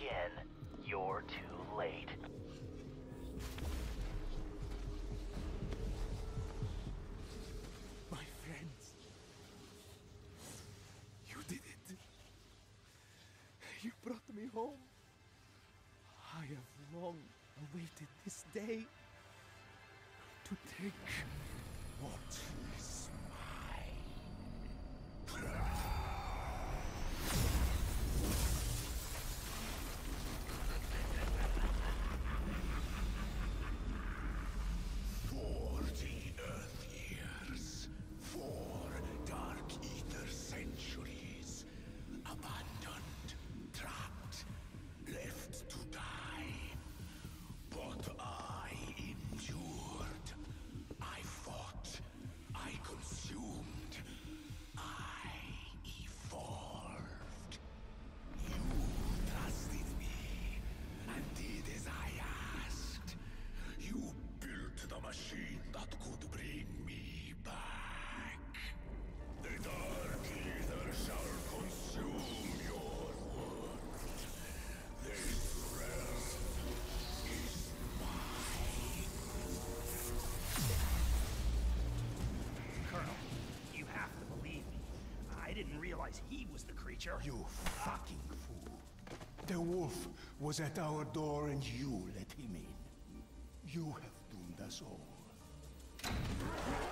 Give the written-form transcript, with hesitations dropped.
again, you're too late. My friends. You did it. You brought me home. I have long awaited this day to take what is mine. 40 Earth years, 4 Dark Ether centuries, abandoned, trapped, left to die. But I endured. I fought. I consumed. I evolved. You trusted me and did as I asked. You built the machine that could bring me back. The Dark Ether shall consume your world. This realm is mine. Colonel, you have to believe me. I didn't realize he was the creature. You fucking fool. The wolf was at our door and you let him in. You have doomed us all.